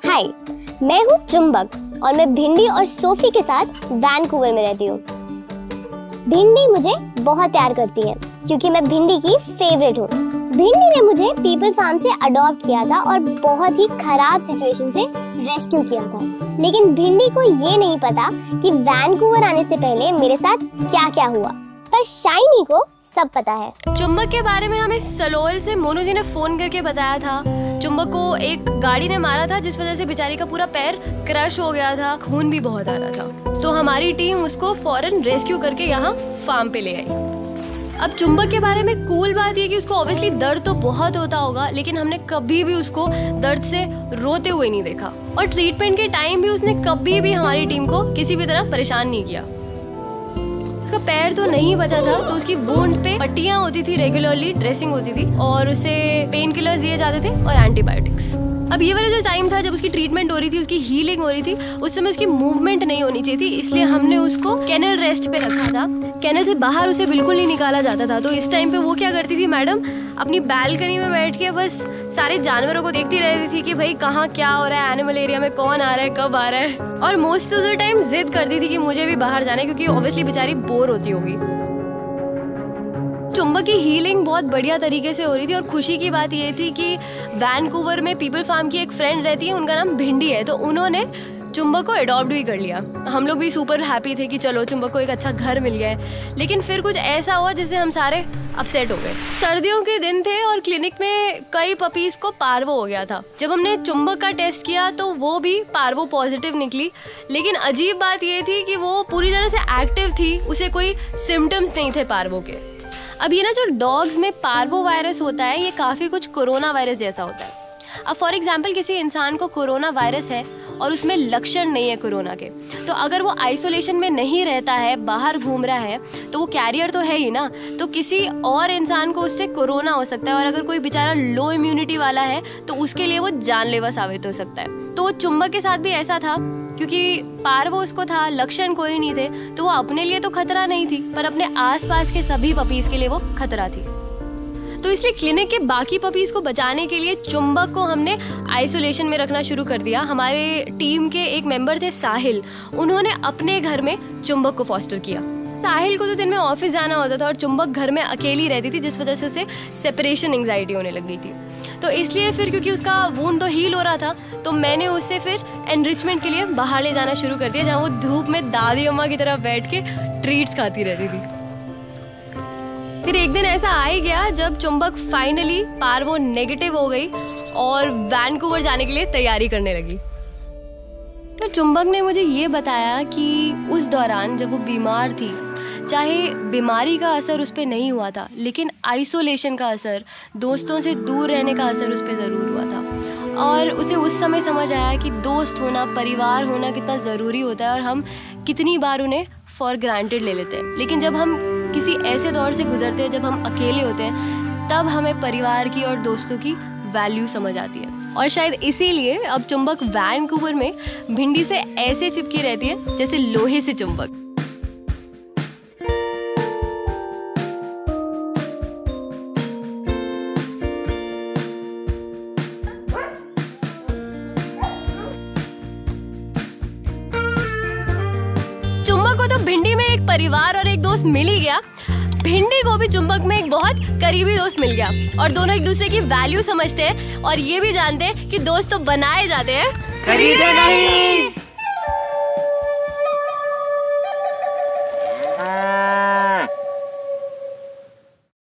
हाय, मैं हूँ चुंबक और मैं भिंडी और सोफी के साथ वैंकूवर में रहती हूँ। भिंडी मुझे बहुत प्यार करती है क्योंकि मैं भिंडी की फेवरेट हूँ। भिंडी ने मुझे पीपल फार्म से अडॉप्ट किया था और बहुत ही खराब सिचुएशन से रेस्क्यू किया था। लेकिन भिंडी को ये नहीं पता कि वैंकूवर आने से पहले मेरे साथ क्या क्या हुआ, पर शाइनी को सब पता है। चुंबक के बारे में हमें सलोल से मोनू जी ने फोन करके बताया था। चुंबक को एक गाड़ी ने मारा था जिस वजह से बेचारी का पूरा पैर क्रश हो गया था, खून भी बहुत आ रहा था। तो हमारी टीम उसको फौरन रेस्क्यू करके यहाँ फार्म पे ले आई। अब चुंबक के बारे में कूल बात ये कि उसको ऑब्वियसली दर्द तो बहुत होता होगा, लेकिन हमने कभी भी उसको दर्द से रोते हुए नहीं देखा। और ट्रीटमेंट के टाइम भी उसने कभी भी हमारी टीम को किसी भी तरह परेशान नहीं किया। उसका पैर तो नहीं बचा था, तो उसकी वुंड पे पट्टियां होती थी, रेगुलरली ड्रेसिंग होती थी और उसे पेन किलर्स दिए जाते थे और एंटीबायोटिक्स। अब ये वाला जो टाइम था जब उसकी ट्रीटमेंट हो रही थी, उसकी हीलिंग हो रही थी, उस समय उसकी मूवमेंट नहीं होनी चाहिए थी, इसलिए हमने उसको केनल रेस्ट पे रखा था। केनल से बाहर उसे बिल्कुल नहीं निकाला जाता था। तो इस टाइम पे वो क्या करती थी मैडम, अपनी बैल्कनी में बैठ के बस सारे जानवरों को देखती रहती थी कि भाई कहाँ क्या हो रहा है, एनिमल एरिया में कौन आ रहा है, कब आ रहा है। और मोस्ट ऑफ द टाइम जिद करती थी कि मुझे भी बाहर जाना है, क्योंकि ऑब्वियसली बेचारी बोर होती होगी। चुंबक की हीलिंग बहुत बढ़िया तरीके से हो रही थी और खुशी की बात ये थी कि वैंकूवर में पीपल फार्म की एक फ्रेंड रहती है, उनका नाम भिंडी है, तो उन्होंने चुंबक को अडॉप्ट भी कर लिया। हम लोग भी सुपर हैप्पी थे कि चलो चुंबक को एक अच्छा घर मिल गया है। लेकिन फिर कुछ ऐसा हुआ जिससे हम सारे अपसेट हो गए। सर्दियों के दिन थे और क्लिनिक में कई पपीज को पार्वो हो गया था। जब हमने चुंबक का टेस्ट किया तो वो भी पार्वो पॉजिटिव निकली। लेकिन अजीब बात ये थी कि वो पूरी तरह से एक्टिव थी, उसे कोई सिम्टम्स नहीं थे पार्वो के। अब ये ना जो डॉग्स में पार्वो वायरस होता है, ये काफ़ी कुछ कोरोना वायरस जैसा होता है। अब फॉर एग्जाम्पल किसी इंसान को कोरोना वायरस है और उसमें लक्षण नहीं है कोरोना के, तो अगर वो आइसोलेशन में नहीं रहता है, बाहर घूम रहा है, तो वो कैरियर तो है ही ना, तो किसी और इंसान को उससे कोरोना हो सकता है। और अगर कोई बेचारा लो इम्यूनिटी वाला है तो उसके लिए वो जानलेवा साबित हो सकता है। तो चुंबक के साथ भी ऐसा था, क्योंकि पार्वो उसको था, लक्षण कोई नहीं थे, तो वो अपने लिए तो खतरा नहीं थी, पर अपने आसपास के सभी पपीज के लिए वो खतरा थी। तो इसलिए क्लिनिक के बाकी पपीज को बचाने के लिए चुंबक को हमने आइसोलेशन में रखना शुरू कर दिया। हमारे टीम के एक मेंबर थे साहिल, उन्होंने अपने घर में चुंबक को फॉस्टर किया। साहिल को तो दिन में ऑफिस जाना होता था और चुंबक घर में अकेली रहती थी, जिस वजह से उसे सेपरेशन एंजाइटी होने लग गई थी। तो इसलिए फिर क्योंकि उसका वुंड तो हील हो रहा था, तो मैंने उसे फिर एनरिचमेंट के लिए बाहर ले जाना शुरू कर दिया, जहाँ वो धूप में दादी अम्मा की तरह बैठ के ट्रीट्स खाती रहती थी। फिर एक दिन ऐसा आ ही गया जब चुंबक फाइनली पार्वो नेगेटिव हो गई और वैंकूवर जाने के लिए तैयारी करने लगी। तो चुंबक ने मुझे ये बताया कि उस दौरान जब वो बीमार थी, चाहे बीमारी का असर उस पर नहीं हुआ था, लेकिन आइसोलेशन का असर, दोस्तों से दूर रहने का असर उस पर ज़रूर हुआ था। और उसे उस समय समझ आया कि दोस्त होना, परिवार होना कितना ज़रूरी होता है और हम कितनी बार उन्हें फॉर ग्रांटेड ले लेते हैं। लेकिन जब हम किसी ऐसे दौर से गुजरते हैं जब हम अकेले होते हैं, तब हमें परिवार की और दोस्तों की वैल्यू समझ आती है। और शायद इसीलिए अब चुंबक वैंकूवर में भिंडी से ऐसे चिपकी रहती है जैसे लोहे से चुंबक। चुंबक को तो भिंडी में एक परिवार और एक दोस्त मिल ही गया, भिंडी को भी चुंबक में एक बहुत करीबी दोस्त मिल गया और दोनों एक दूसरे की वैल्यू समझते हैं और ये भी जानते हैं कि दोस्त तो बनाए जाते हैं, खरीदे नहीं।